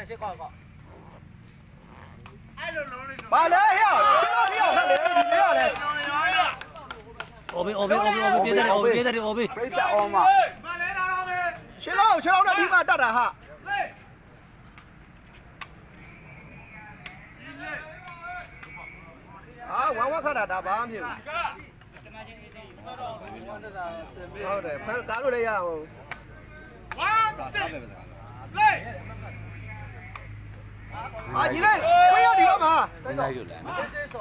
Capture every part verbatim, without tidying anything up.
先搞一搞。 把来呀，先到底要看来，你要来。 我别我别我别我别别在这，我别在这，我别。 别在我嘛。先到先到那地方打打哈。啊，玩玩看他打把面。好的，快加入来呀！来。啊，你来，不要你了嘛？ 没来就来，没来就。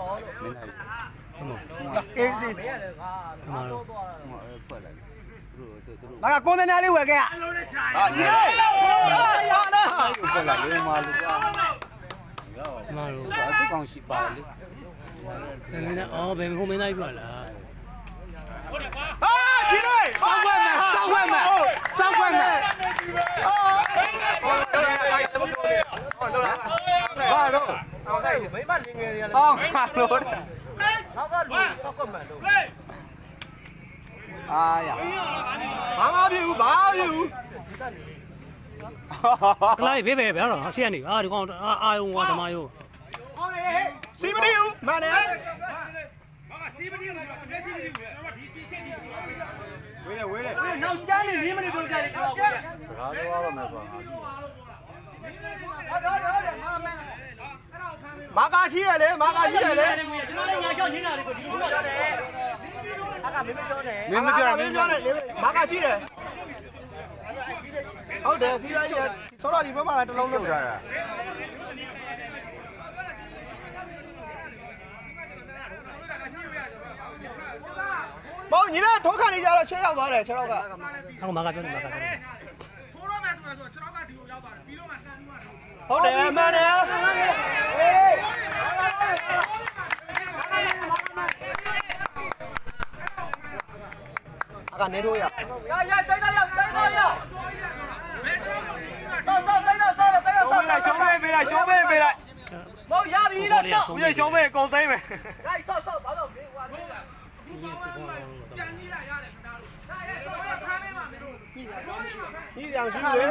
哎，是。 那个工在哪里玩的呀？ 啊，你来。啊，来。 又过来又马路啊。 马路。 不光是巴黎。 没那哦，北后面那一边了。 啊，你来。 三块买，三块买，三块买。 啊。 八路，我看有没买零元的。啊，八路的。那个路，三块买路。 哎呀， 马马票，马票。 来，别别别了，谢谢你啊！你讲啊啊哟，我他妈哟。 四不掉，慢点。回来回来。 那家里你们的都家里。 啥都完了没说。 马家起来嘞，马家起来嘞。 没没叫没叫嘞，马家起来。好的，现在也收到你们马来的老路了。冇，你呢？多看你家了，切要多嘞，切老个。 那我马家叫你马家。 好的，慢点。阿个你都要。 呀呀，等等呀，等等呀。走走，等等，走了，等等。 回来，小妹，回来，小妹，回来。 冇压力了，走。 不是小妹，高低没。 来，走走，跑走，别玩。 你两斤水，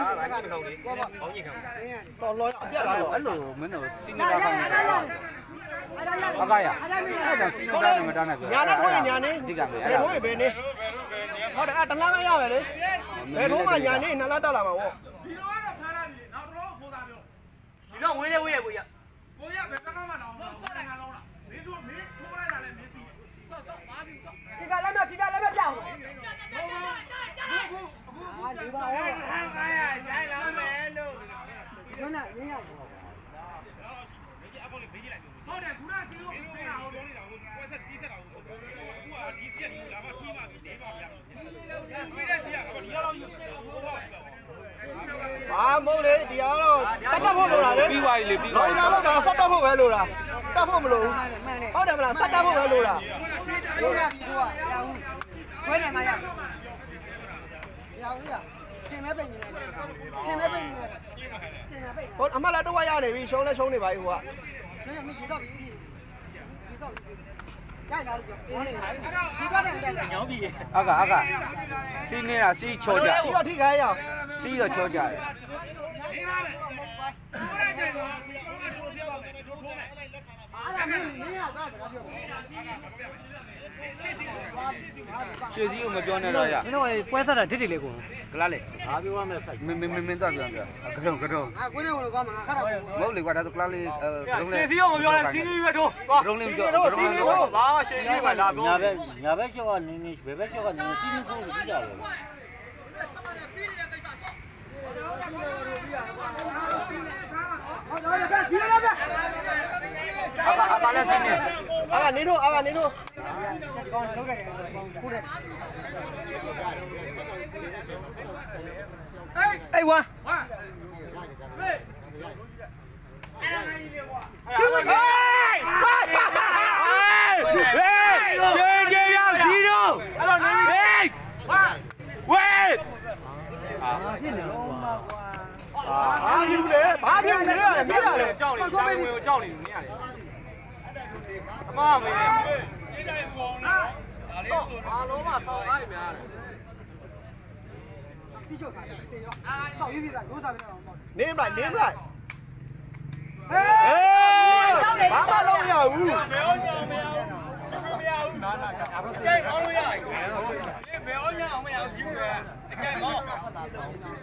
到老别来了， 路门头新的大房子。阿哥呀，那叫新的大房子那个。 伢那可以伢呢，别同意别呢。好的，啊，等他们要来的，别同嘛伢呢，那拉到了嘛我。 你让围着围着围着。 我也别刚刚嘛，老我上来看老了，没说没出来，咱来没地。走走，马上走。 这个那边，这个那边讲。 啊，冇嘞，第二咯，塞得鋪路啦你。 比位你比位。 老家路啦，塞得鋪位路啦，得鋪唔路。好點唔啦，塞得鋪位路啦。 有啦，有啊，有。快點嘛呀！有呀，聽咩病嚟？聽咩病嚟？聽咩病？ 我阿媽嚟都話有嚟，會上嚟上嚟買喎。 你有冇知道邊啲？知道。在哪里？我嚟睇。知道咧，在牛逼。 阿哥阿哥，新的啊，新抽奖。 需要睇解呀？ 新的抽奖。शेर जी में क्यों नहीं रहा? इन्हें वो पैसा ना ढीली लेगो। कला ले। अभी वो में में में में तो क्या क्या? करो करो। हाँ कोई नहीं वो काम ना खराब। वो लेगो था तो कला ले। शेर जी में क्यों नहीं शेर जी में तो? रोंग ले क्यों? रोंग ले क्यों? वाह शेर जी में लाभ। यहाँ पे यहाँ पे क्यों नहीं नहीं यहाँ पे क्यों नहीं तीन सौ रुपये जा रहे हैं। apa apa lah sini apa ni tu apa ni tu 哎我啊！你嘞，八票你嘞，你嘞， 叫你，我有叫你，你呀？他妈没。 阿罗嘛，到哪里面？ 你来，你来。 ဘာမှလုပ်မရဘူးဘယ်အောင်ညောင်းမရဘူးမရဘူးနာနာကဲအောင်လို့ရတယ်ဒီဘယ်အောင်ညောင်းမရဘူးယူတယ်တကယ်မောင်းမောင်းတယ်ဟေးဟေးဟေး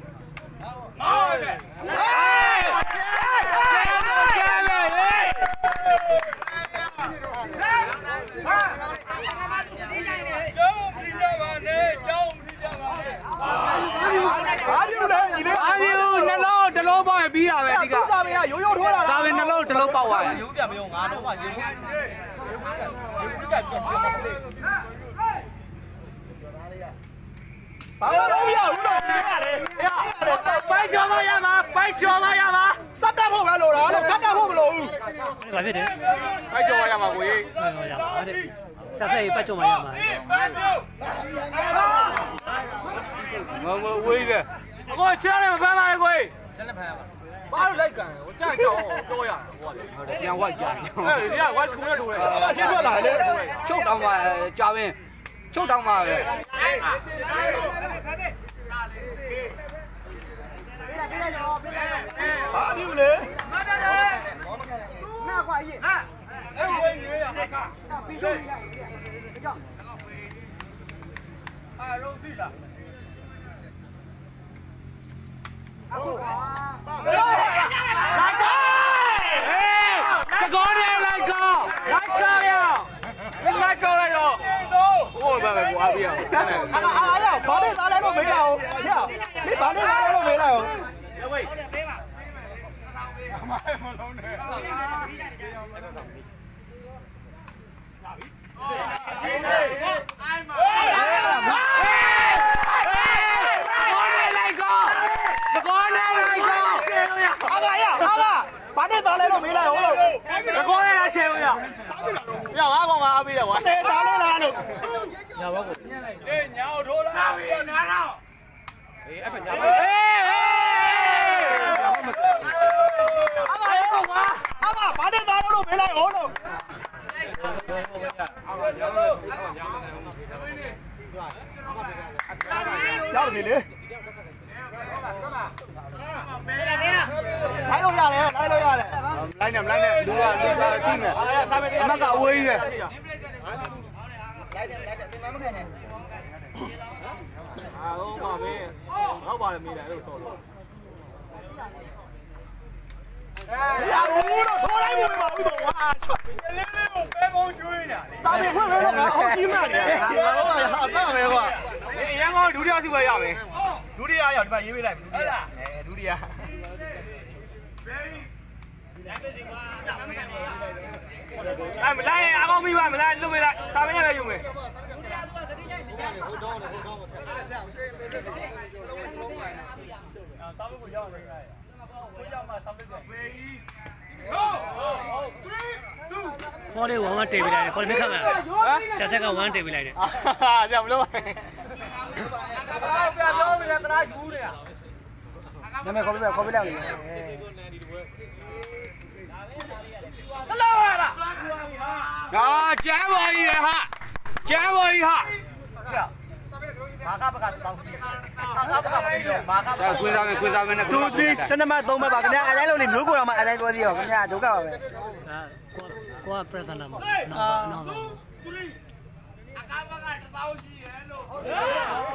ကျောင်းပြကြပါနဲ့ကျောင်းပြကြပါနဲ့ဘာပြုလဲညီလေးဘာပြုနှလုံးတစ်လုံးပေါက်ပြီးတာပဲဒီကစာပင်ကရိုးရိုးထိုးတာစာပင်နှလုံးတစ်လုံးပေါက်သွားတယ်ရိုးပြမရောငါတော့မှရိုးရိုးရိုးပြပြပြဘာမှလုပ်မရဘူးတော့နေရတယ်ပိုက်ကြော်မရမှာပိုက်ကြော်မရမှာစက်တက်ဖို့ပဲလို့လားလို့ကတ်တက်ဖို့မလို့ဘူးဘာဖြစ်တယ်ပိုက်ကြော်ရမှာကိုကြီးရပါတဲ့ဆက်ဆက်ပတ်ကြုံမရမှာငုံငုံဝေးတယ်အကိုချမ်းလည်းမဖမ်းပါနဲ့ကိုကြီးချမ်းလည်းဖမ်းရပါဘာလို့လိုက်ကန်ဟိုကြိုက်ကြောင်းပြောရတယ်ဟိုကလေဟုတ်တယ်ပြန်ဝိုက်ကြတယ်အဲ့ဒီကဝိုက်စကူနဲ့တူတယ်အရှင်းထွက်လာတယ်ချုပ်တောင်းမှာကြာပင်ချုပ်တောင်းမှာပဲဘာပြုလဲမတ်တယ်နာခွာကြီးဟာအဲ့ဝေးရရဟာကပြီးချုပ်ရရကြောက်အာရုံးသိလားအခုပါလိုက်ကောဟေးစကောတယ်လိုက်ကောလိုက်ကောရမင်းလိုက်ကောလိုက်တော့ဟိုဘာပဲကိုအားပြရအောင်အာအားရဘာနဲ့သားလဲလို့မေးလာအောင်ရမင်းဘာနဲ့သားလဲလို့မေးလာအောင်ရဝေးပေးပါအမိုင်းမလုံးနဲ့လာပြီဟေးအိုင်မာဘာနဲ့သားလဲလို့မေးလိုက်ဟုတ်လို့တကောနဲ့လားရှယ်ဦးရရငါကောင်ကအားပေးတယ်ကွာတဲ့သားလဲလားလို့ညာဘောကိုအေးညာထိုးလားပြီနားတော့အေးအဲ့ညာဘောအေးအားပါရောကွာအားပါဘာနဲ့သားလဲလို့မေးလိုက်ဟုတ်လို့ရောက်ပြီလေလိုက်လို့ရတယ်လိုက်လို့ရတယ်လိုက်နေမလိုက်နဲ့လူကလူကကြည့်မယ်အမကအဝေးကြီးပဲလိုက်တယ်လိုက်တယ်ဒီမှာမခံနဲ့အာဟုတ်ပါပဲဟုတ်ပါတယ်မိတယ်အဲ့လိုဆော်လို့ရဘူးတော့ထိုးလိုက်ဘူးမဟုတ်တော့ဟာလေးလေးကိုပဲကုန်းကျွေးနေတာစာပေဖွင့်လို့တော့ဟုတ်ကြီးမှတယ်ဟုတ်ပါဟာသားပဲကွာအရင်ကဒုတိယစုပဲရမယ်ဒုတိယရောက်ဒီမှာရေးပေးလိုက်ပြီဟုတ်လားအဲဒုတိယ哎，没来，阿公没完，没来，路没来，啥玩意儿用没？ ခေါ်လေးဝမ်းဝမ်းတေးပေးလိုက်တယ်ခေါ်လေးမခက်မှာဆက်ဆက်ကဝမ်းတေးပေးလိုက်တယ်ဟာကြောက်မလို့ပြတော့မလဲတရားယူနေရနာမည်ခေါ်ပြခေါ်ပြလိုက်လေကလောရလားဟာကျမ်းပေါ်ကြီးရဟာကျမ်းပေါ်ကြီးဟာမာကပကတောင်းမာကပကပြီးတော့မာကပကကွင်းစားမယ်ကွင်းစားမယ်နဲ့two three စနမသုံးပဲပါခင်ဗျာအတိုင်းလုံးနေမျိုးကိုတော့မှအတိုင်းပြောသေးရောခင်ဗျာဒုက္ခပါပဲဒါကိုကိုပရက်စနာမှာနောက်နောက်ဆုံးအကားဘကတစ်သောင်းရှိရဲ့လို့ဟုတ်တယ်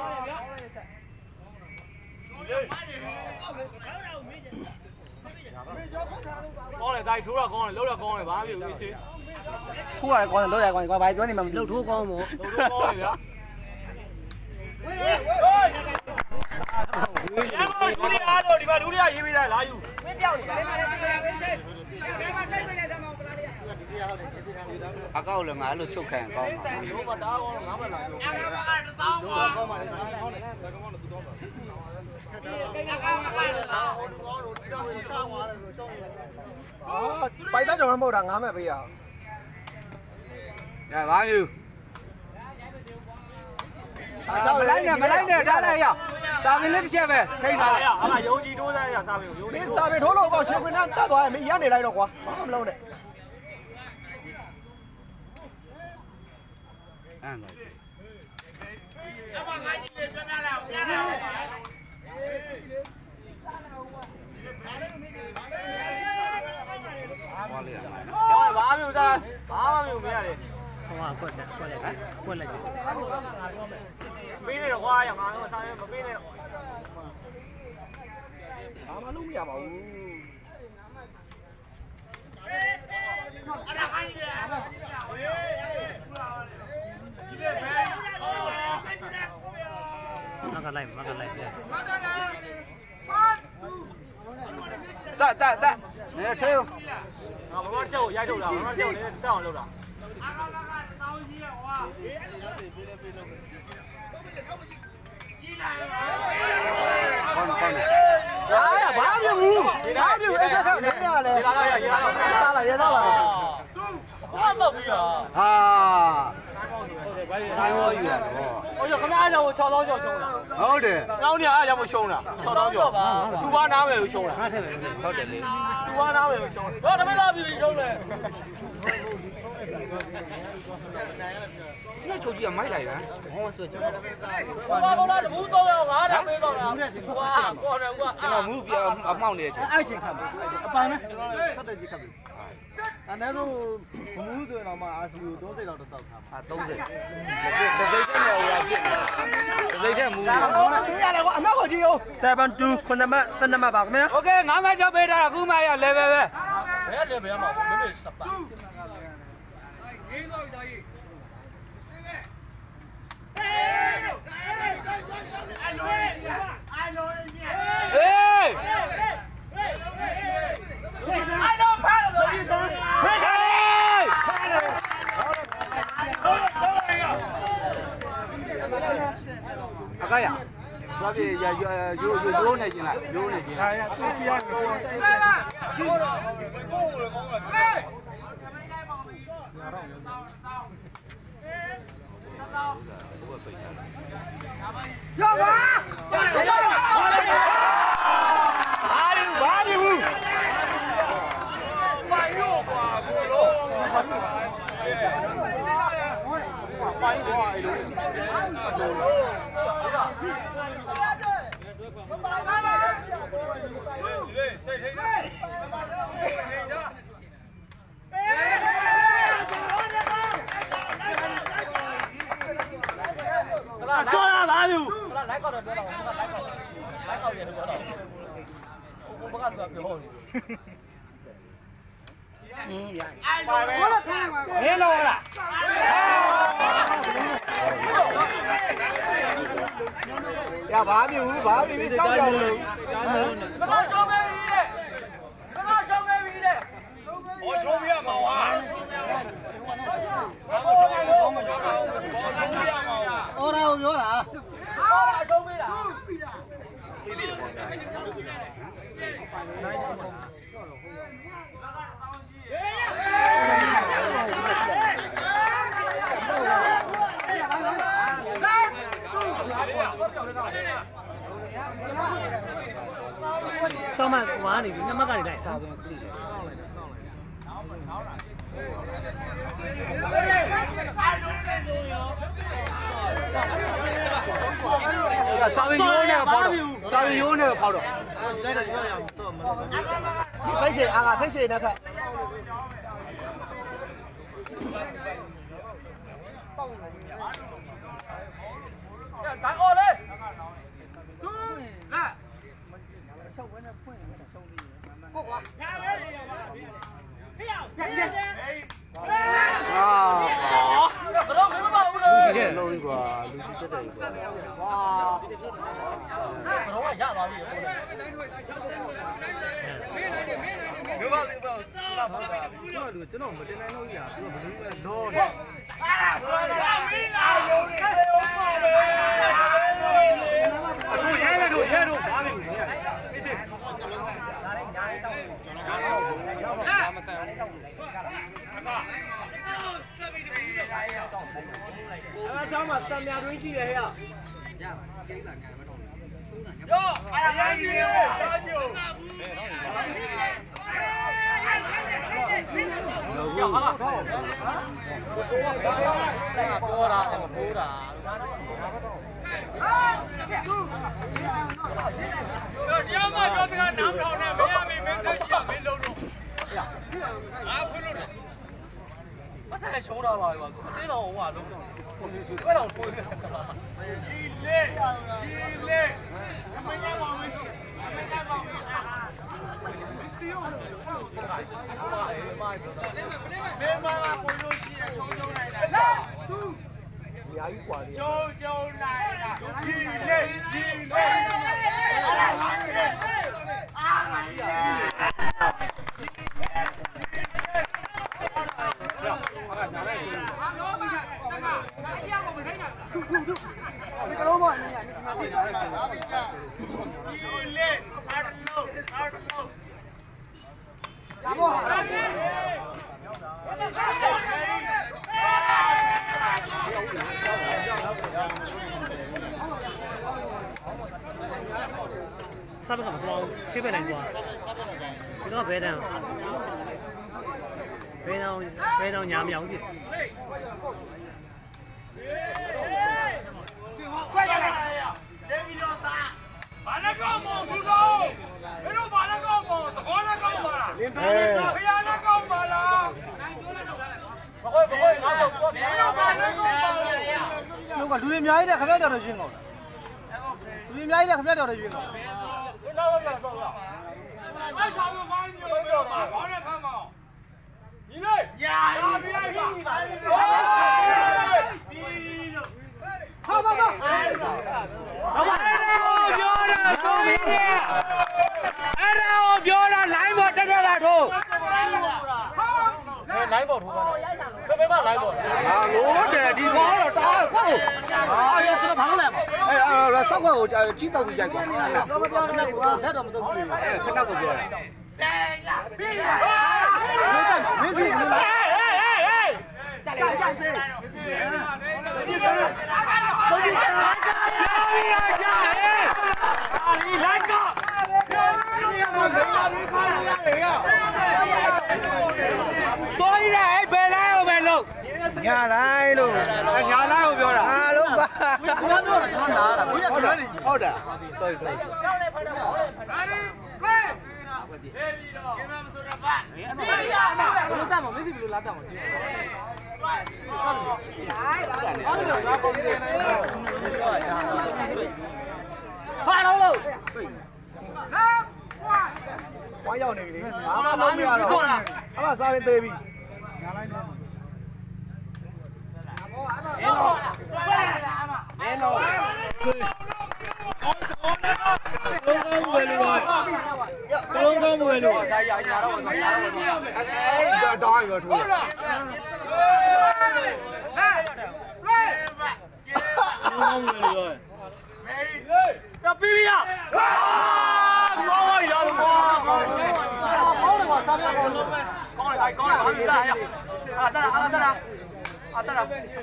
ကောင်းတယ်ဒါထိုးတော့ကောင်းတယ်လှုပ်တော့ကောင်းတယ်ဘာမှမဖြစ်ဘူးရှင်းခိုးရတယ်ကောင်းတယ်လှုပ်ရတယ်ကောင်းတယ်ဘာပြောနေမှမသိလှုပ်ထိုးကောင်းမို့လှုပ်တော့ကောင်းတယ်ဗျာဝေးဝေးဒုတိယအားတော့ဒီမှာဒုတိယရေးပေးလိုက်လာယူမင်းပြောက်နေတယ်အကောက်လည်းငါအဲ့လိုချုပ်ခံကောင်းပါဘူးဘာတာကောင်းငါမလာဘူးအကားဘကတစ်သောင်းပါကောင်းပါလေကောင်းတယ်ကောင်းတယ်ကောင်းတယ်သူတော့ပါအကားဘကတစ်သောင်းဟိုလူကောင်းလို့ဒီတော့ရှောင်းသွားတယ်ဆိုရှောင်းနေတယ်အာပိုက်သားကြောင့်မဟုတ်တာငါမဲ့ပေးရအောင်ရပါယူမလိုက်နဲ့မလိုက်နဲ့ထားလိုက်ရစာပင်လေးတစ်ချက်ပဲထိတ်ထားလိုက်အမယုံကြည်တိုးစားရစာပင်ကိုယုံမင်းစာပင်ထိုးလို့ပေါ့ရှင်ခွင်နဲ့တက်သွားရင်မင်းရက်နေလိုက်တော့ကွာဘာမှမလုပ်နဲ့အဲ့ဒါအမငါကြီးလေးပြပြလာပြလာကျောင်းဘာမျိုးသားဘာမှမျိုးမရလေဟိုကကွက်တယ်ကွက်လိုက်ကွက်လိုက်တယ်ပေးနေတော့ကွာရငါတော့ဆိုင်မပေးနဲ့တော့ဘာမှလုပ်မရပါဘူးမကလိုက်မကလိုက်ပြတက်တက်တက်နေသေးဦးငါဘာမှချက်ကိုရိုက်ထုတ်တာဘာမှချက်ကိုလည်းတက်အောင်လုပ်တာကောင်းကောင်းဟာဘာပြုတ်ဘူးဘာပြုတ်အဲ့ဒါကနေရလေရေလာတော့ရေလာတော့ရလာရလာပါဘာမှမပြီးတော့ဟာတိုင်းဝယူရတော့ဟိုရခမအားကြောင့်၆သောင်းကျော်ချုံးတာဟုတ်တယ်နောက်နေ့အားကြောင့်မရှုံးတာ၆သောင်းကျော်သူဘာနားမယ်ကိုရှုံးတာငါထည့်တယ်ဟုတ်တယ်လေသူဘာနားမယ်ကိုရှုံးတယ်တော့တမက်သားပြီရှုံးတယ်ဒီချိုကြီးကမိုက်လိုက်တာဟောဆိုကျွန်တော်ဘာဘောလားတဘူးတော့ငါးတာပေးတော့တာကွာကော်တယ်ကွာကျွန်တော်မူးပြအမောက်နေတဲ့ချိန်အဲ့ချိန်ခတ်မယ်အပိုင်နဲ့ဆက်တဲ့ကြီးခတ်ပြီအဲ့ဒါတော့မမှုဆိုရင်တော့မှအာစီကိုသုံးစိတ်လောက်တော့တောက်ထားဟာသုံးဆယ်ဒီစိတ်တဲ့နေရာပြည့်ဒီစိတ်တဲ့မူးဟိုပေးရတယ်ကွာအမောက်ကိုကြည့်ဦး seven two ခုနှစ်မှတ်ဆယ်နှစ်မှတ်ပါခင်ဗျာโอเคငါးမှကြောက်ပေးတာအခုမှရ level ပဲဘယ်လေဘယ်မှာမမေစပါရေးတော့ဒါကြီးအကရဘာဖြစ်ရရိုးရိုးရိုးနေကျင်လားရိုးနေကျင်ဒါရဆွေးစီရကိုရောက်ပါဘာဒီဘူးပိုင်ရောကွာကိုလုံးပိုင်ကွာအဲ့လိုစိတ်ထိတ်နေဆောရပါဘူးလိုက်ကောက်တော့ပြောတော့လိုက်ကောက်လိုက်ကောက်တယ်ပြောတော့ဘုဘကတော့ပြောဟုတ်嗯呀， ပါပဲမင်းလုံးလားရဘာမြူဘာမြူကြောက်ကြောက်လို့ဘယ်တော့ရှုံးမဲပြီလေဘယ်တော့ရှုံးမဲပြီလေဟောရှုံးပြရမှာဟာဘာမရှုံးရဘူးမရှုံးရဘူးဘာရှုံးရမှာအော်ရာကိုပြောတာဟောတာရှုံးပေးတာဆောင်းမဝါနေပြီနမကနေလိုက်စားဘူးစာဝီယိုးနဲ့ပေါက်တော့စာဝီယိုးနဲ့ပေါက်တော့တိုက်တယ်ပြောရအောင်တော့မလို့စိတ်ရှည်အားကစိတ်ရှည်နဲ့ခက်တိုင်းအော်လေကိုကွာအာဘယ်တော့မမပါဘူးလေလူရှိတဲ့လုံးကြီးကွာလူရှိတက်တယ်ကွာဝါဘယ်တော့ရသွားပြီဘယ်ပါလဲဘာလာပါလားကျွန်တော်ကျွန်တော်မတင်နိုင်လို့ရသူကဘယ်လိုလဲလောနေအခုရဲရတို့ရဲတို့ဘာလဲအေးစေအဲเจ้าမှာစံမြတွင်းရှိတယ်ဟဲ့ရောအားရကြီးရောစားကြည့်ရောဟာပြောတာမပိုးတာတရားမပြောစကားနားထောင်နေမရမင်းမင်းဆက်ကြည့်မင်းလုံးလို့ဟာ衝လာပါကွာအတင်းတော်ဟိုကလုံးတော့ဘယ်တော့ထိုးနေလဲဒီလေဒီလေမင်းရပါမင်းမင်းရပါမင်းစီယိုမင်းမမကိုလို့ရှိရချုံချုံလိုက်တာလာသူအများကြီးกว่าလေချုံချုံလိုက်တာဒီလေဒီလေအားငါလေအားငါလေကလုံးမအင်းရနေမှာပြင်လာတာဒီလေအားလုံးအားလုံးလာဘောဟာစားဘက်ကမတော်ရှေ့ဘက်နိုင်ကွာဒီတော့ဘဲတန်းဘဲတောင်ဘဲတောင်ညာမြောင်ပြီ快点来！这边老大，把那个毛收到，没有把那个毛，怎么那个毛了？不要那个毛了。不会不会，拿走过。没有把那个毛了。 ကျုပ်ကလူတွေအများကြီးတဲ့ခမရတော်တော်ရင်းကုန်လူတွေအများကြီးတဲ့ခမရတော်တော်ရင်းကုန်那我干什么？俺他们把你没有把毛的看毛。你嘞？呀，你别吧。 好好好老板，我ပြောတာဆိုရင်အဲ့ဒါကိုပြောတာလိုင်းပေါ်တက်တက်လာထိုးဟဲ့လိုင်းပေါ်ထိုးပါတော့ဘယ်ဘက်မှာလိုင်းပေါ်ဟာလို့တယ်ဒီဘောတော့တားဟုတ်ဟာရကျွန်တော်ဘာလို့လဲအဲ့အဲ့ဆောက်ခွက်ကိုကြီးတောက်ပြီးရိုက်ကွာတော့မပြောနဲ့ကွာလက်တော့မတော့ဘူးအဲ့ခဏကိုပြောတာမင်းကြီးမင်းကြီးတက်လေတက်စေ所以呢，哎，本来我们弄， ညာလိုက်လို့ညာလာကိုပြောတာဟာလို့ကွာဘယ်လိုပြောတာထားတာဘယ်လိုပြောလဲဟုတ်တယ် sorry sorry ဘယ်လိုတတ်မလဲမသိဘူးလို့လာတတ်မှာဟာတော့လို့ဝါရောက်နေပြီဘာမှလုံးမရတော့အမစားရင်သေးပြီညာလိုက်တော့အင်းတော့အင်းတော့လုံးကောင်းမွေးလို့ဒါရညာတော့ညာတော့ဒါတော့ရထိုးဟုတ်လားဟဲ့ဟဲ့လုံးကောင်းမွေးလို့မေးဟေးပြပြရဟာကောင်းရတော့ကောင်းကောင်းကောင်းတော့စားပြကောင်းလို့ကောင်းလိုက်ကောင်းလိုက်ဟာရအာတရာအာတရာအာတရာ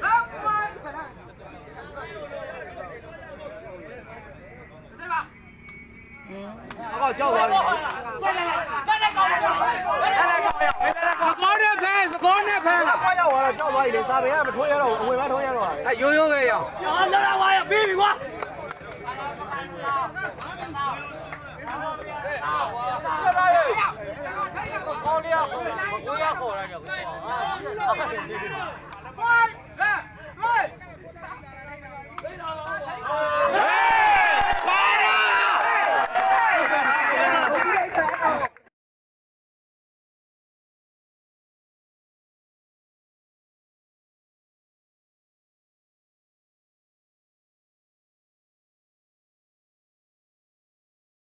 အောက်ကြောက်သွားပြီတက်လက်ကောင်းတက်လက်ကောင်းတက်လက်ကောင်းစကောနဲ့ဖဲစကောနဲ့ဖဲအောက်ရောက်သွားတော့ကြောက်သွားပြီလေစာပေကမထွေးရတော့အဝင်မထွေးရတော့အဲရိုးရိုးပဲရောဟာလာလာဝါရပြီးပြီကွာကောင်းလေးကကိုကိုရခေါ်လိုက်ကြကွာ